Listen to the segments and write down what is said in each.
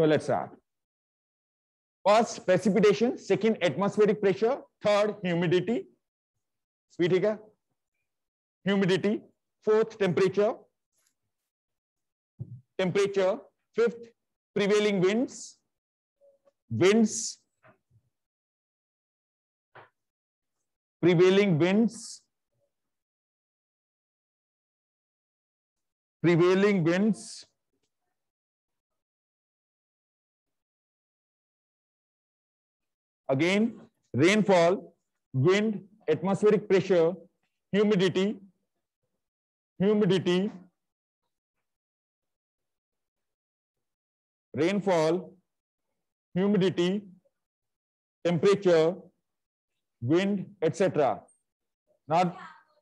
So let's start. First, precipitation. Second, atmospheric pressure. Third, humidity. Speed ठीक है? Humidity. Fourth, temperature. Temperature. Fifth, prevailing winds. Winds. Prevailing winds. Prevailing winds. Again, rainfall, wind, atmospheric pressure, humidity, rainfall, humidity, temperature, wind, etc. Now,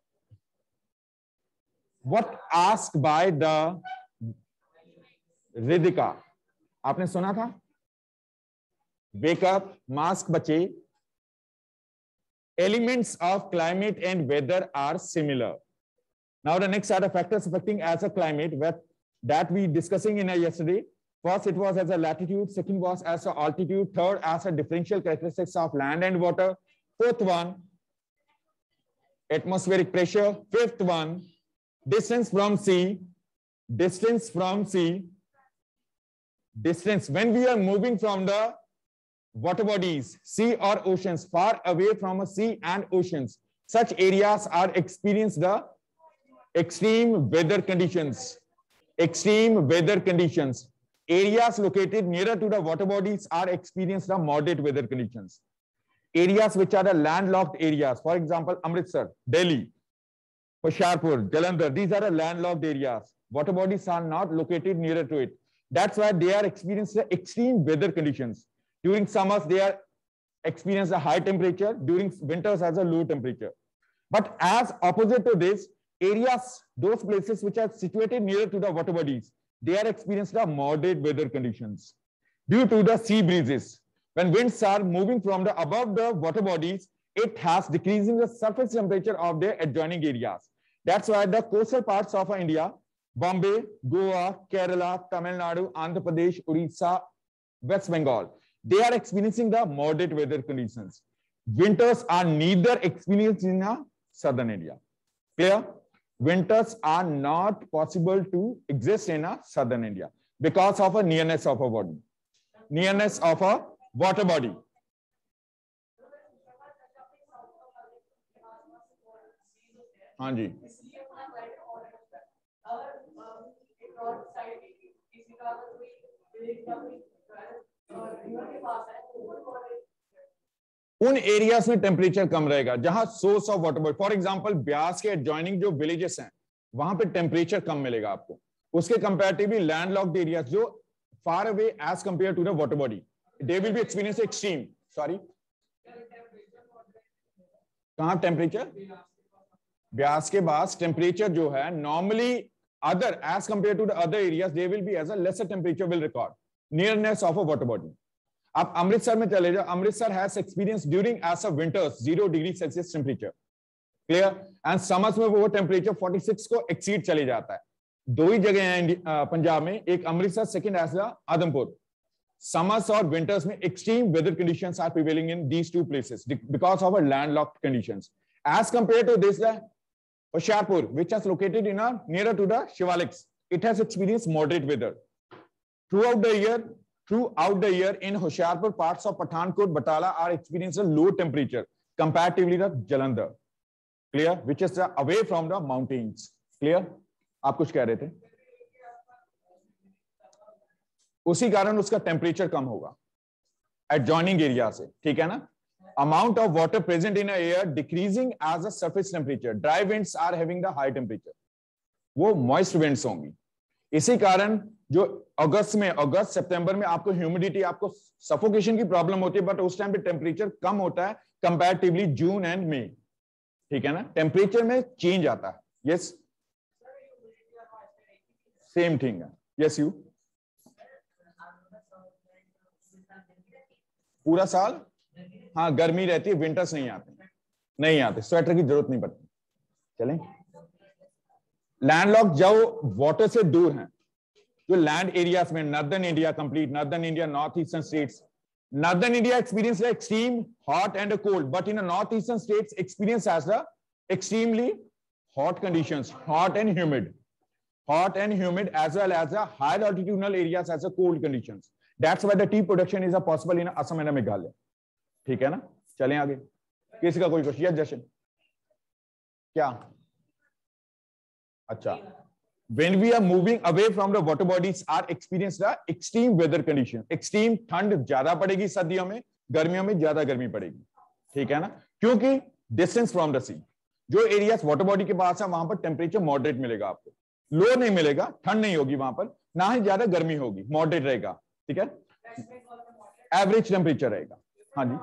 what asked by the Ridhika? आपने सुना था? Wake up, mask bache. Elements of climate and weather are similar. Now the next are the factors affecting as a climate that we discussing in yesterday. First, it was as a latitude. Second was as a altitude. Third, as a differential characteristics of land and water. Fourth one, atmospheric pressure. Fifth one, distance from sea. Distance from sea. Distance when we are moving from the water bodies, sea or oceans, far away from a sea and oceans, such areas are experience the extreme weather conditions. Extreme weather conditions. Areas located nearer to the water bodies are experience the moderate weather conditions. Areas which are the landlocked areas, for example, Amritsar, Delhi, Hoshiarpur, Jalandhar, these are the landlocked areas. Water bodies are not located nearer to it. That's why they are experiencing the extreme weather conditions. During summers, they are experience a high temperature. During winters, as a low temperature. But as opposite to this, areas, those places which are situated nearer to the water bodies, they are experiencing the moderate weather conditions. Due to the sea breezes, when winds are moving from the above the water bodies, it has decreasing the surface temperature of the adjoining areas. That's why the coastal parts of India, Bombay, Goa, Kerala, Tamil Nadu, Andhra Pradesh, Odisha, West Bengal, they are experiencing the moderate weather conditions. Winters are neither experienced in a southern India. Clear? Winters are not possible to exist in a southern India because of a nearness of a body. Nearness of a water body. हाँ जी. उन areas में temperature कम रहेगा जहां source of water body, for example Beas के adjoining जो villages हैं वहां पे टेम्परेचर कम मिलेगा आपको. उसके कंपैरेटिवली लैंडलॉक्ड एरियाज जो far away as compare to the water body, they will be experience extreme. Sorry, कहां टेम्परेचर? ब्यास के पास टेम्परेचर जो है normally other as compare to the other areas they will be as a lesser temperature will record nearness of a water body. आप अमृतसर में चले जाओ, Amritsar has experience during as a winters 0 degree Celsius temperature. Clear? And summers में वो temperature 46 को exceed चले जाता है. दो ही जगह हैं पंजाब में, एक Amritsar, second as Adampur. Summers or winters में extreme weather conditions are prevailing in these two places because of a landlocked conditions. As compared to this, Hoshiarpur, which is located in nearer to the Shivaliks, it has experienced moderate weather throughout the year. Throughout the year in Hoshiarpur, parts of Pathankot, Batala are experiencing a low temperature comparatively to Jalandhar. Clear? Which is away from the mountains. Clear? आप कुछ कह रहे थे? उसी कारण उसका temperature कम होगा adjoining area से. ठीक है ना? Amount of water present in air decreasing as a surface temperature. Dry winds are having the high temperature, वो मॉइस्ट विंड्स होंगी. इसी कारण जो अगस्त सितंबर में आपको ह्यूमिडिटी, आपको सफोकेशन की प्रॉब्लम होती है, बट उस टाइम पे टेम्परेचर कम होता है कंपैरेटिवली जून एंड मई. ठीक है ना? टेम्परेचर में चेंज आता है. यस, सेम थिंग है. यस, यू पूरा साल हाँ गर्मी रहती है, विंटर्स नहीं आते, स्वेटर की जरूरत नहीं पड़ती. चलें, लैंडलॉक जो वाटर से दूर हैं, जो लैंड एरियाज में northern India, complete northern India, north eastern states, northern India experience extreme hot and cold, but in north eastern states experience as the extremely hot conditions, hot and humid as well as the higher altitudinal areas as a cold conditions. That's why the tea production is a possible in Assam and Meghalaya. ठीक है ना? चलें आगे. किसी का कोई question या जशन? क्या? अच्छा. When we are moving away from the water bodies, are experienced the extreme weather condition. Extreme ठंड ज्यादा पड़ेगी सर्दियों में, गर्मियों में ज्यादा गर्मी पड़ेगी. ठीक है ना? क्योंकि distance from the sea. जो एरियाज वाटर बॉडी के पास है वहां पर टेम्परेचर मॉडरेट मिलेगा आपको, लो नहीं मिलेगा, ठंड नहीं होगी वहां पर, ना ही ज्यादा गर्मी होगी, मॉडरेट रहेगा. ठीक है, एवरेज टेम्परेचर रहेगा. हाँ जी,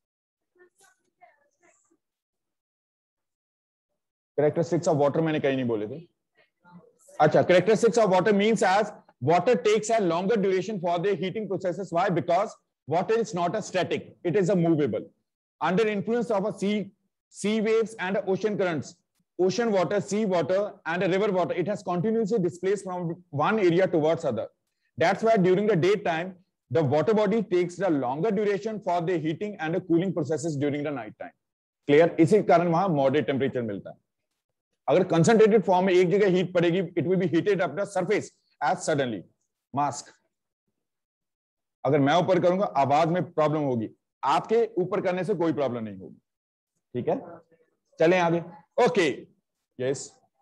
कैरेक्टरिस्टिक्स ऑफ वाटर मैंने कहीं नहीं बोले थे. अच्छा, characteristics of water means as water takes a longer duration for the heating processes. Why? Because water is not a static, it is a movable. Under influence of a sea waves and ocean currents, ocean water, sea water and river water, it has continuously displaced from one area towards other. That's why during the daytime the water body takes the longer duration for the heating and the cooling processes during the night time. Clear? इसी कारण वहां moderate temperature मिलता है. अगर concentrated form में एक जगह heat पड़ेगी, it will be heated up the surface as suddenly. Mask, अगर मैं ऊपर करूंगा आवाज में प्रॉब्लम होगी, आपके ऊपर करने से कोई प्रॉब्लम नहीं होगी. ठीक है, चलें आगे. Okay, yes.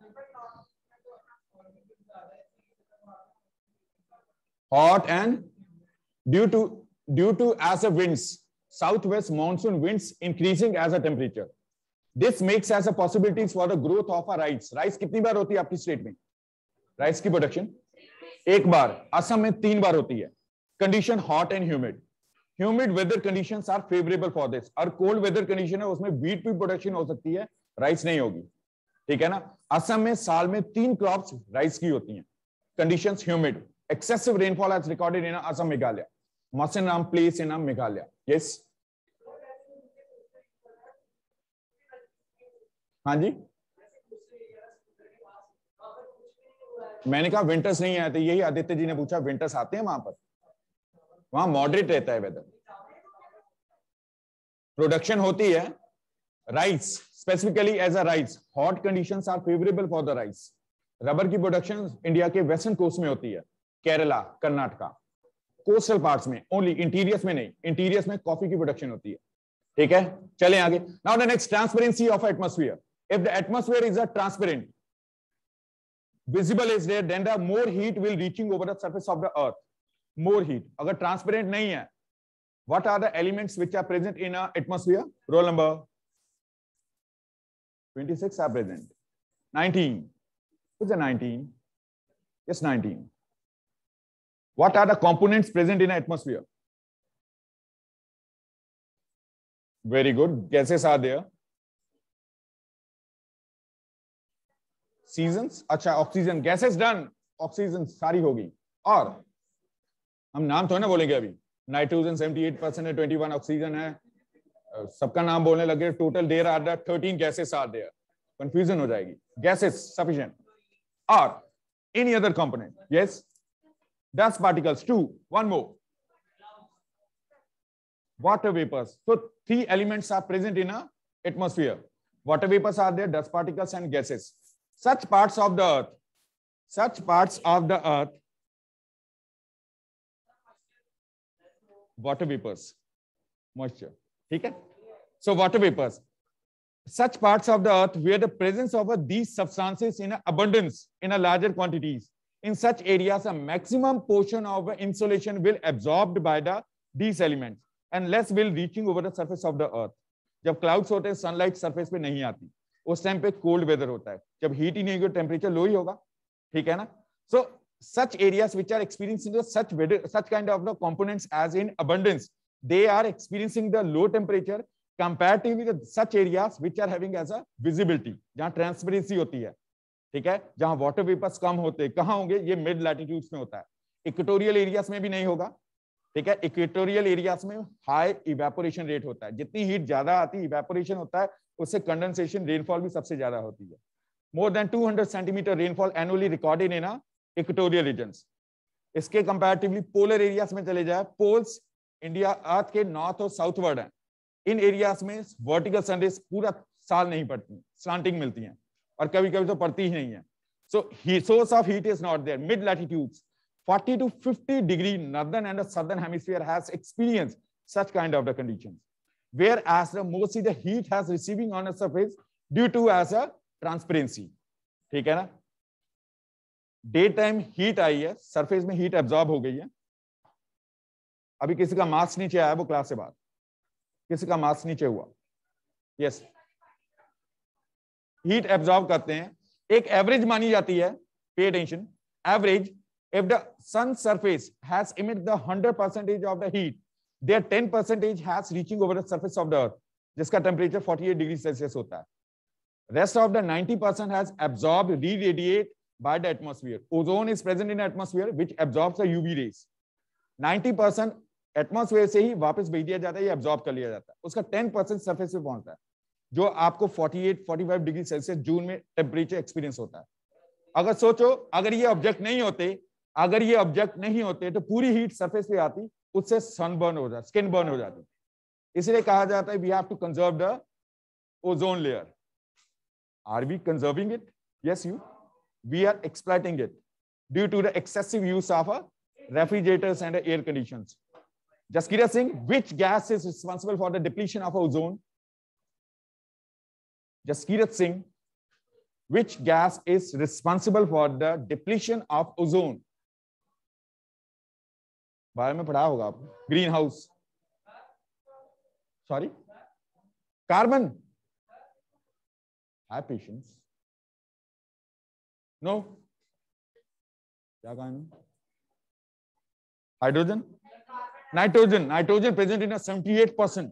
Hot and due to as a winds, southwest monsoon winds increasing as a temperature. This makes as a possibilities for the growth of a rice. Rice कितनी बार होती है आपकी स्टेट में? राइस की प्रोडक्शन एक बार. असम में 3 बार होती है. Condition hot and humid. Humid weather conditions are favorable for this. और cold weather condition है उसमें wheat की प्रोडक्शन हो सकती है, राइस नहीं होगी. ठीक है ना? असम में साल में 3 क्रॉप्स राइस की होती हैं. Conditions humid. Excessive rainfall has recorded in Assam, Meghalaya. Mawsynram place in Meghalaya. Yes, हाँ जी. मैंने कहा विंटर्स नहीं आते, यही आदित्य जी ने पूछा, विंटर्स आते हैं वहां पर? वहां मॉडरेट रहता है वेदर. प्रोडक्शन होती है rice, specifically as a rice. Hot conditions are favourable for the rice. Rubber की प्रोडक्शन इंडिया के वेस्टर्न कोस्ट में होती है, केरला, कर्नाटका, कोस्टल पार्ट्स में ओनली, इंटीरियर्स में नहीं. इंटीरियर्स में कॉफी की प्रोडक्शन होती है. ठीक है, चलें आगे. Now the next, transparency of atmosphere. If the atmosphere is a transparent, visible is there, then the more heat will reaching over the surface of the earth. More heat. अगर transparent नहीं है, what are the elements which are present in a atmosphere? Roll number 26 are present. 19. Who's the 19? Yes, 19. What are the components present in an atmosphere? Very good. Gases are there. Seasons. अच्छा, oxygen. Gases done. Oxygen सारी होगी. और हम नाम तो ना बोलेंगे अभी. नाइट्रोजन 78% है, 21 ऑक्सीजन है, सबका नाम बोलने लगे. Total there are the 13 gases are there. Confusion हो जाएगी. Gases sufficient. और any other component? Yes, dust particles. 2. One more. Water vapours. So 3 elements are present in a atmosphere. Water vapors are there, dust particles and gases. Such parts of the earth, water vapors, moisture. ठीक है? So water vapors, such parts of the earth where the presence of these substances in abundance in a larger quantities, in such areas a maximum portion of insolation will absorbed by these elements and less will reaching over the surface of the earth. जब clouds होते हैं, sunlight surface पे नहीं आती, उस time पे cold weather होता है. जब हीट ही नहीं होगी, टेम्परेचर लो ही होगा. ठीक है ना? So such areas which are experiencing such weather, such kind of the components as in abundance, they are experiencing the low temperature comparatively with such areas which are having as a visibility, जहां transparency होती है. ठीक है, जहां water vapours कम होते हैं. कहां होंगे? ये मिड लैटिट्यूड्स में होता है. इक्वेटोरियल एरियाज में भी नहीं होगा. ठीक है, इक्वेटोरियल एरियाज में हाई इवेपोरेशन रेट होता है. जितनी हीट ज्यादा आती है, इवेपोरेशन होता है, उससे कंडेंसेशन, रेनफॉल भी सबसे ज्यादा होती है. More than 200 centimetre rainfall annually recorded in equatorial regions. इसके कंपैरेटिवली पोलर एरियाज में चले जाए, पोल्स इंडिया अर्थ के नॉर्थ और साउथवर्ड है, इन एरियाज में वर्टिकल सनरेज पूरा साल नहीं पड़ती, स्लांटिंग मिलती हैं, और कभी कभी तो पड़ती ही नहीं है. So source of heat is not there. Mid latitudes 40 to 50 degree northern and the southern hemisphere has experienced such kind of the conditions, whereas the mostly the heat has receiving on a surface due to as a transparency. ठीक है ना, day time heat आई है, surface में heat absorb हो गई है. अभी किसी का मार्क्स नीचे आया वो क्लास से बाद, किसी का मार्क्स नीचे हुआ, यस, हीट एब्जॉर्ब करते हैं. एक एवरेज मानी जाती है, pay attention, average. If the sun surface has emitted the 100% of the heat, their 10% has reaching over the surface of the earth, जिसका टेम्परेचर 48 डिग्री सेल्सियस होता है. Rest of the 90% has absorbed, re-radiate by the atmosphere. Ozone is present in the atmosphere which absorbs the UV rays. 90% atmosphere से ही वापस भेज दिया जाता है, ये एब्जॉर्ब कर लिया जाता है. उसका 10% सरफेस पे पहुंचता है, जो आपको 48-45 डिग्री सेल्सियस जून में टेम्परेचर एक्सपीरियंस होता है. अगर सोचो, अगर ये ऑब्जेक्ट नहीं होते तो पूरी हीट सरफेस पे आती, उससे सनबर्न हो जाती, स्किन बर्न हो जाती. इसलिए कहा जाता है we have to conserve the ozone layer. Are we conserving it? Yes, we are exploiting it due to the excessive use of refrigerators and air conditions. Jaskirat Singh, which gas is responsible for the depletion of ozone? Jaskirat Singh, which gas is responsible for the depletion of ozone? बारे में पढ़ा होगा आपने, green house, sorry, carbon. Have patience. No, क्या कहा? Hydrogen, nitrogen present in 78%.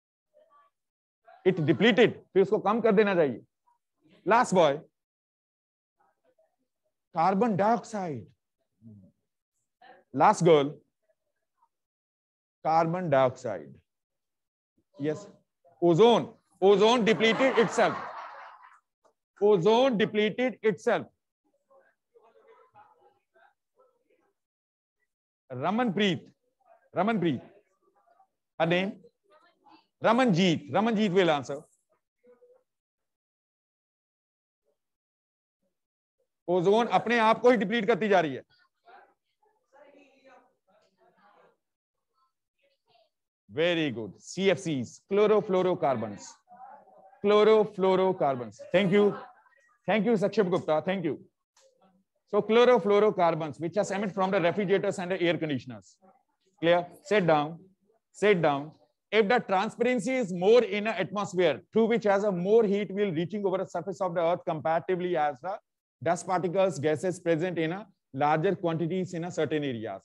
It depleted, फिर उसको कम कर देना चाहिए. Last boy, carbon dioxide. Last girl, carbon dioxide. Yes, ozone depleted itself. Ozone depleted itself. Ramanpreet, her name? Ramanjeet will answer. Ozone अपने आप को ही डिप्लीट करती जा रही है. Very good. CFCs, chlorofluorocarbons. Thank you, Sakship Gupta. Thank you. So chlorofluorocarbons, which are emitted from the refrigerators and the air conditioners. Clear? Sit down. If the transparency is more in an atmosphere, through which has a more heat will reaching over the surface of the earth comparatively as the dust particles, gases present in a larger quantities in a certain areas.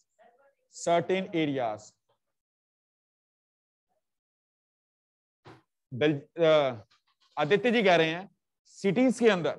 Aditya ji कह रहे हैं cities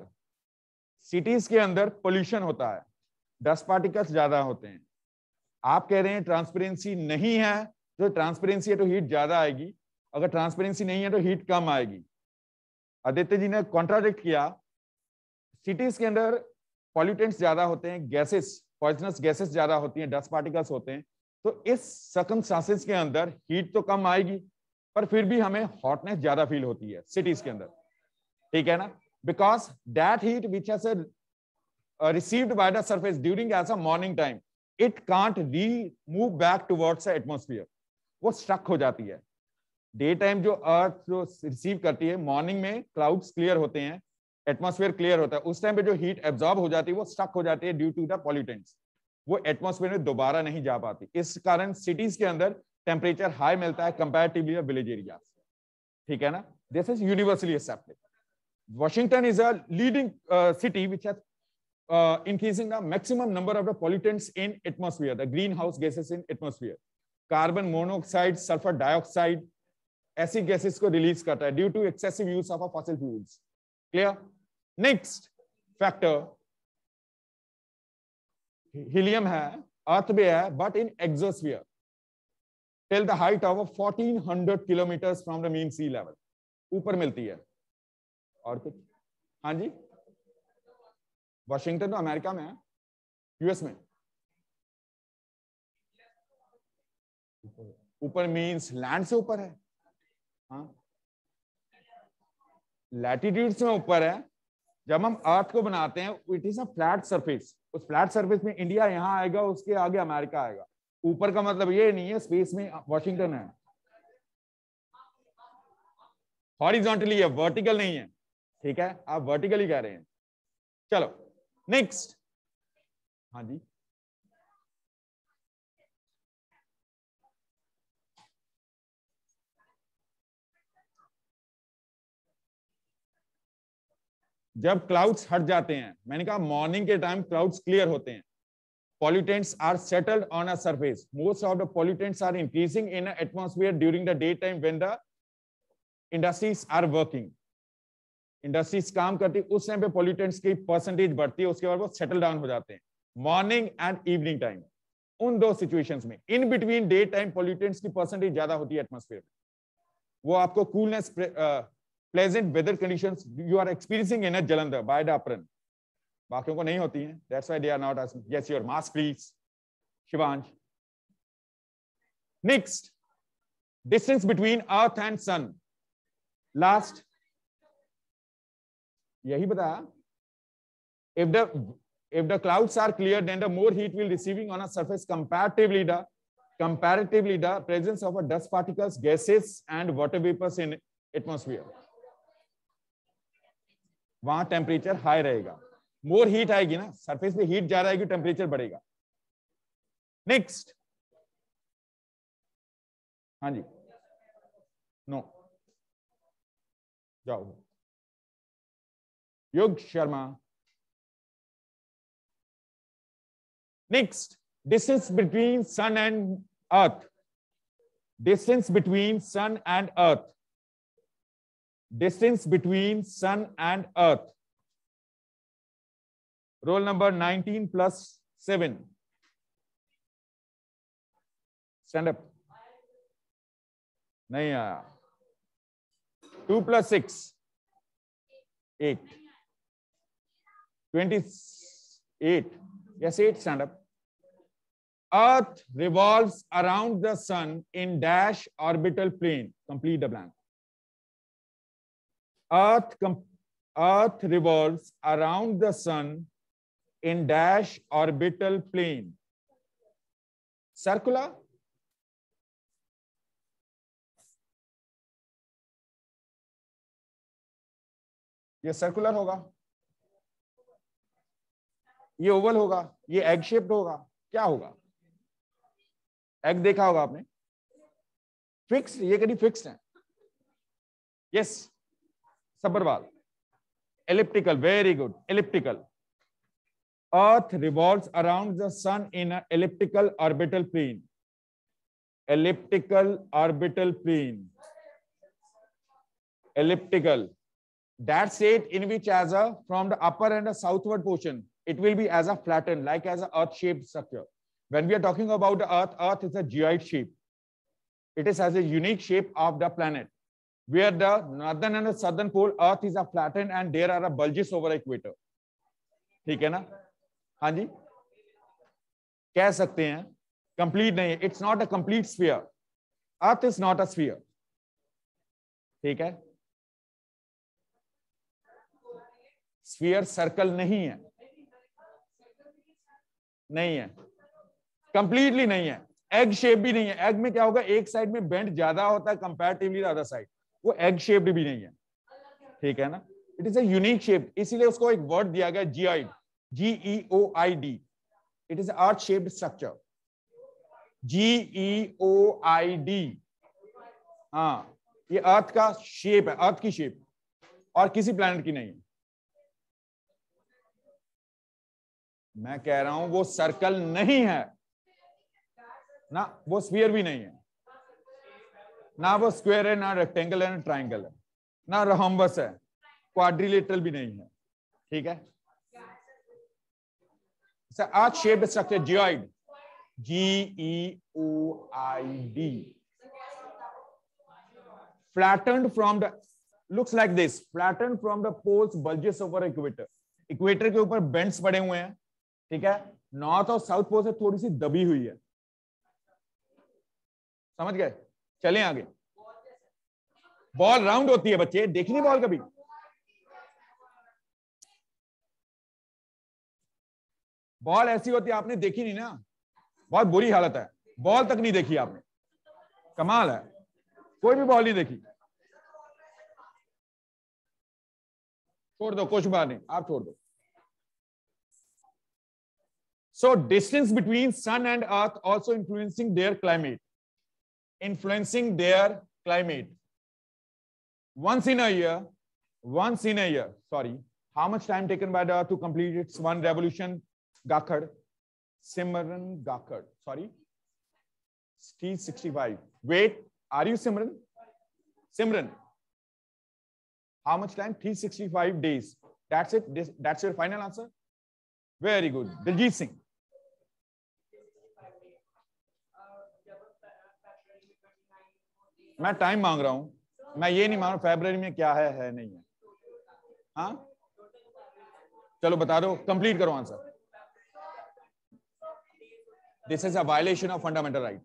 के अंदर pollution होता है, dust particles ज्यादा होते हैं. आप कह रहे हैं ट्रांसपेरेंसी नहीं है, तो ट्रांसपेरेंसी है तो हीट ज्यादा आएगी, अगर ट्रांसपेरेंसी नहीं है तो हीट कम आएगी. आदित्य जी ने कॉन्ट्राडिक्ट किया. सिटीज के अंदर पॉल्यूटेंट्स ज्यादा होते हैं, गैसेस, पॉइजनस गैसेस ज्यादा होती हैं, डस्ट पार्टिकल्स होते हैं, तो इस सर्कमस्टांसेस के अंदर हीट तो कम आएगी, पर फिर भी हमें हॉटनेस ज्यादा फील होती है सिटीज के अंदर. ठीक है ना, because that heat which has received by the surface during as a morning time, it can't remove back towards the atmosphere, वो स्टक हो जाती है. डे टाइम जो अर्थ जो रिसीव करती है, मॉर्निंग में क्लाउड्स क्लियर होते हैं, एटमॉस्फेयर क्लियर होता है, उस टाइम पे जो हीट एब्जॉर्ब हो जाती है वो स्टक हो जाती है ड्यू टू द पॉल्यूटेंट्स, वो एटमॉस्फेयर में दोबारा नहीं जा पाती. इस कारण सिटीज के अंदर टेम्परेचर हाई मिलता है कंपैरेटिवली विलेज एरियाज. ठीक है ना, this is universally accepted. Washington is a leading city which has increasing the maximum number of the pollutants in atmosphere, the greenhouse gases in atmosphere. Carbon monoxide, sulfur dioxide, ऐसी gases को release करता है due to excessive use of fossil fuels. Clear? Next factor, helium है, earth पे है, but in exosphere till the height of 1400 kilometers from the mean sea level, ऊपर मिलती है. और कुछ? हाँ जी, वाशिंगटन तो अमेरिका में है, यूएस में. ऊपर मीन्स लैंड से ऊपर है, हाँ, लैटिट्यूड्स में ऊपर है। जब हम अर्थ को बनाते हैं it is a flat surface, उस फ्लैट सरफेस में इंडिया यहां आएगा, उसके आगे अमेरिका आएगा। ऊपर का मतलब ये नहीं है स्पेस में वॉशिंगटन है, हॉरिजॉन्टली है, वर्टिकल नहीं है, ठीक है, आप वर्टिकली कह रहे हैं। चलो नेक्स्ट, हाँ जी, जब क्लाउड्स हट जाते हैं, मैंने कहा मॉर्निंग के टाइम क्लाउड्स क्लियर होते हैं, pollutants are settled on a surface. Most of the pollutants are increasing in the atmosphere during the daytime when the industries are working. Industries काम करती है उस टाइम पे pollutants की परसेंटेज बढ़ती है, उसके बाद वो सेटल डाउन हो जाते हैं मॉर्निंग एंड इवनिंग टाइम। उन दो सिचुएशंस में in between day time pollutants की परसेंटेज ज्यादा होती है एटमॉस्फेयर में, वो आपको coolness pleasant weather conditions you are experiencing in Jalandhar by the अपरन, बाकियों को नहीं होती हैं, that's why they are not asking. Yes, your mask please, Shivansh. Next, distance between earth and sun, last यही बताया, if the clouds are clear then the more heat will receiving on a surface comparatively the presence of a dust particles, gases and water vapors in atmosphere, वहां temperature high रहेगा, more heat आएगी ना, surface पे heat ज्यादा आएगी, temperature बढ़ेगा। Next, हाँ जी, no, जाओ Yug Sharma. Next, distance between sun and earth, distance between sun and earth, distance between sun and earth, roll number 19 plus 7, stand up, नहीं आया, 2 + 6 8, 28, yes 8, stand up. Earth revolves around the sun in dash orbital plane, complete the blank. Earth revolves around the sun in dash orbital plane, circular, ये circular होगा, ये Oval होगा, ये egg shaped होगा, क्या होगा? एग देखा होगा आपने, फिक्स, ये कभी फिक्स्ड है, yes, Sabharwal, elliptical, very good, elliptical. Earth revolves around the sun in an elliptical orbital plane, elliptical orbital plane, elliptical. That state in which as a from the upper and the southward portion it will be as a flattened, like as a earth shaped structure. When we are talking about the earth is a geoid shape, it is as a unique shape of the planet where the northern and the southern pole earth is a flattened and there are a bulges over equator, ठीक है ना? हाँ जी, कह सकते हैं complete नहीं है, it's not a complete sphere, earth is not a sphere, ठीक है, स्फीयर सर्कल नहीं है, नहीं है, कंप्लीटली नहीं है, एग शेप भी नहीं है, एग में क्या होगा, एक साइड में बेंड ज्यादा होता है कंपैरेटिवली द अदर साइड, वो एग शेप्ड भी नहीं है, ठीक है ना, it is a unique shape, इसीलिए उसको एक वर्ड दिया गया geoid, GEOID, it is earth shaped structure, GEOID, हाँ, ये अर्थ का शेप है, अर्थ की शेप, और किसी प्लैनेट की नहीं है। मैं कह रहा हूं वो सर्कल नहीं है ना, वो स्फीयर भी नहीं है ना, वो स्क्वायर है ना, रेक्टेंगल है ना, ट्राइंगल है ना, रोम्बस है, क्वाड्रिलेटरल भी नहीं है, ठीक है, earth shaped structure geoid, GEOID, flattened from the, looks like this, flattened from the poles, bulges over equator, equator के ऊपर बेंड्स पड़े हुए हैं, ठीक है, नॉर्थ और साउथ पोल से थोड़ी सी दबी हुई है, समझ गए? चलें आगे। बॉल राउंड होती है बच्चे, देखी नहीं बॉल कभी? बॉल ऐसी होती है, आपने देखी नहीं ना, बहुत बुरी हालत है, बॉल तक नहीं देखी आपने, कमाल है, कोई भी बॉल नहीं देखी। छोड़ दो, कुछ बात नहीं, आप छोड़ दो। So distance between sun and earth also influencing their climate. Influencing their climate. Once in a year, sorry, how much time taken by the earth to complete its one revolution? Gakhad, Simran Gakhad, sorry, T65. Wait, are you Simran? Simran, how much time? 365 days. That's it. That's your final answer. Very good. Diljit Singh. मैं time मांग रहा हूं, मैं ये नहीं मांग रहा फरवरी में क्या है नहीं है। हाँ चलो बता दो, कंप्लीट करो answer. This is a violation of fundamental right.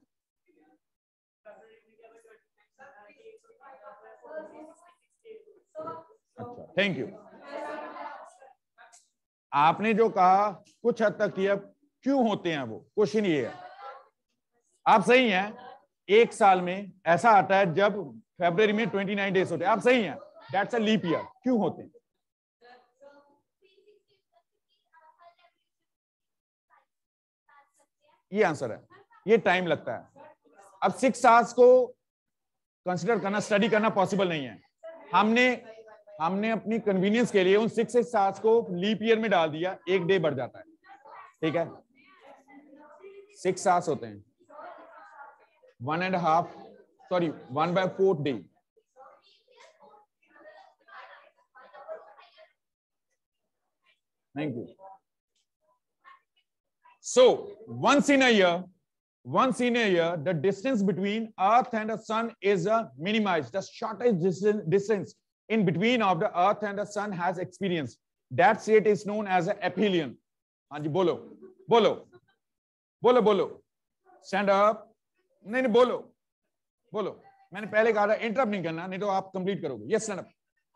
अच्छा, थैंक यू। आपने जो कहा कुछ हद तक किया, क्यों होते हैं वो क्वेश्चन ये है। आप सही हैं, एक साल में ऐसा आता है जब फरवरी में 29 डेज होते हैं, आप सही हैं, दैट्स अ लीप ईयर। क्यों होते हैं? ये आंसर है, ये टाइम लगता है। अब 6 आवर्स को कंसिडर करना, स्टडी करना पॉसिबल नहीं है। हमने अपनी कन्वीनियंस के लिए उन 6 आवर्स को लीप ईयर में डाल दिया, एक डे बढ़ जाता है, ठीक है। 6 आवर्स होते हैं, 1/4 day। Thank you. So once in a year, the distance between Earth and the Sun is minimized. The shortest distance in between of the Earth and the Sun has experienced. That state is known as an aphelion. हाँ जी, बोलो बोलो बोलो बोलो, stand up. नहीं नहीं, बोलो बोलो, मैंने पहले कहा था इंटरप्ट नहीं करना, नहीं तो आप कंप्लीट करोगे। Yes, stand up.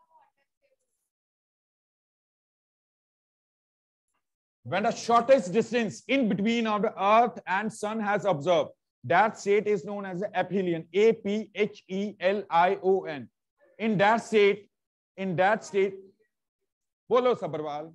When the shortest distance in between of the Earth and Sun has observed, that state is known as the aphelion. APHELION. In that state, bolo Sabharwal,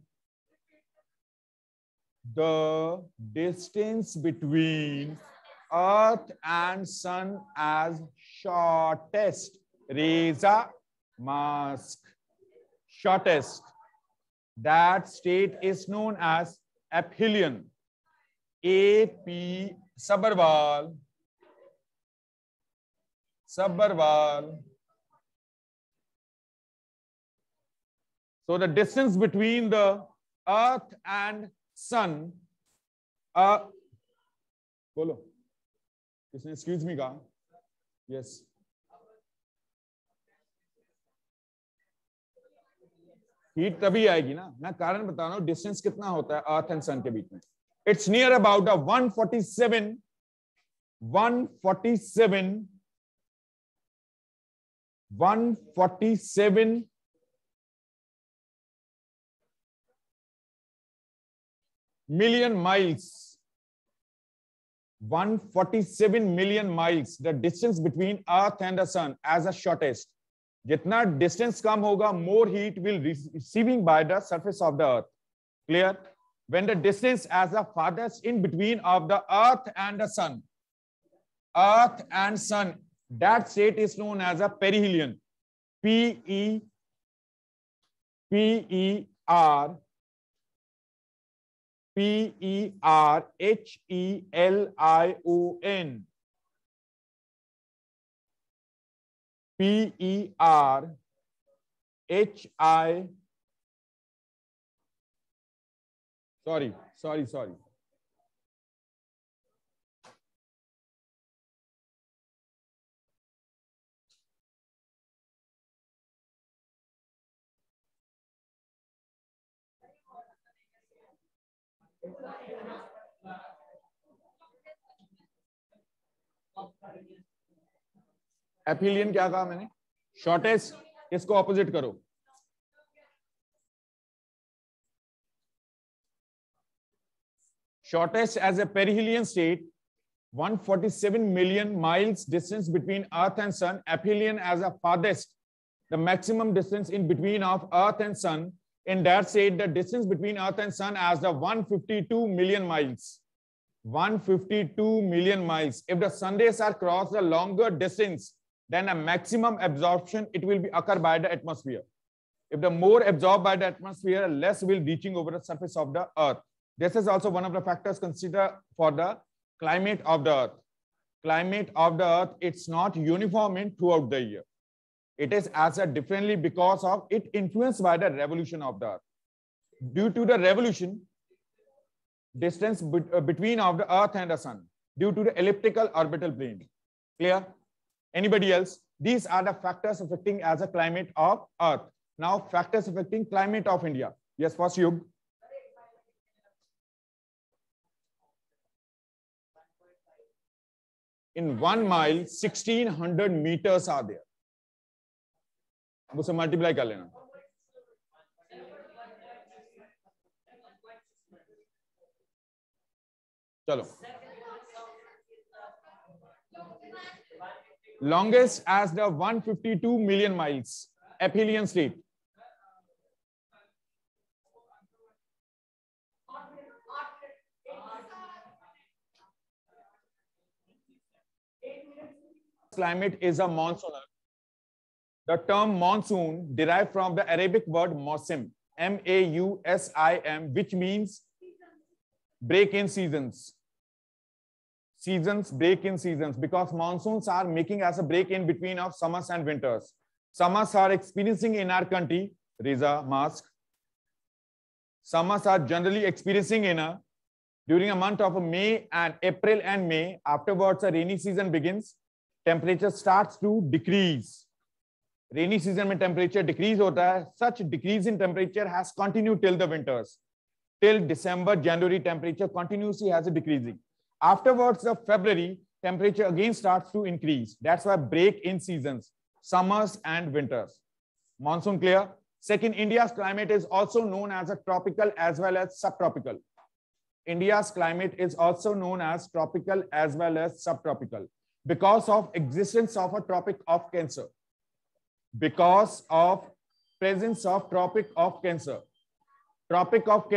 the distance between Earth and Sun as shortest. Reza mask. Shortest. That state is known as aphelion. AP Sabharwal. So the distance between the Earth and Sun. बोलो, किसने excuse me कहा? Yes. Heat तभी आएगी ना, मैं कारण बता रहा हूं, डिस्टेंस कितना होता है अर्थ एंड सन के बीच में। It's near about 147 million miles. 147 million miles, the distance between Earth and the Sun as the shortest. जितना डिस्टेंस कम होगा, more heat will receiving by the surface of the Earth. Clear? When the distance as the farthest in between of the Earth and the Sun, that state is known as a perihelion. PERIHELION. Sorry. एपिलियन क्या कहा मैंने? Shortest. इसको opposite करो. Shortest as a perihelion state, 147 million miles distance between Earth and Sun. Aphelion as a farthest, the maximum distance in between of Earth and Sun. In that state, the distance between Earth and Sun as the 152 million miles. 152 million miles. If the sun rays are crossed a longer distance, then a maximum absorption it will be occur by the atmosphere. If the more absorbed by the atmosphere, less will reaching over the surface of the Earth. This is also one of the factors considered for the climate of the Earth. Climate of the Earth, it's not uniform in throughout the year. It is as a differently because of it influenced by the revolution of the Earth. Due to the revolution, distance between of the Earth and the Sun, due to the elliptical orbital plane. Clear? Anybody else? These are the factors affecting as a climate of Earth. Now, factors affecting climate of India. Yes, first Yug. In 1 mile, 1600 meters are there. अब उसे multiply कर लेना. चलो. Longest as the 152 million miles. Aphelion state. Climate is a monsoonal. The term monsoon derived from the Arabic word mausim, M-A-U-S-I-M, which means break in seasons. Seasons, break in seasons, because monsoons are making as a break in between of summers and winters. Summers are experiencing in our country, Reza, mask. Summers are generally experiencing during a month of May and April and May. Afterwards, a rainy season begins. Temperature starts to decrease. Rainy season में temperature decrease होता है. Such decrease in temperature has continued till the winters. Till December, January, temperature continuously has a decreasing. Afterwards, of February, temperature again starts to increase. That's why break in seasons, summers and winters. Monsoon clear? Second, India's climate is also known as a tropical as well as subtropical. India's climate is also known as tropical as well as subtropical because of existence of a Tropic of Cancer. Because of presence of Tropic of Cancer. Tropic of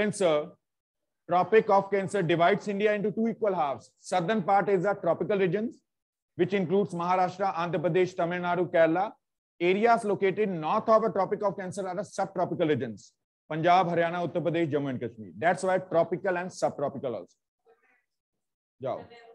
Cancer divides India into two equal halves. Southern part is the tropical regions, which includes Maharashtra, Andhra Pradesh, Tamil Nadu, Kerala. Areas located north of the Tropic of Cancer are the subtropical regions. Punjab, Haryana, Uttar Pradesh, Jammu and Kashmir. That's why tropical and subtropical also. Jao.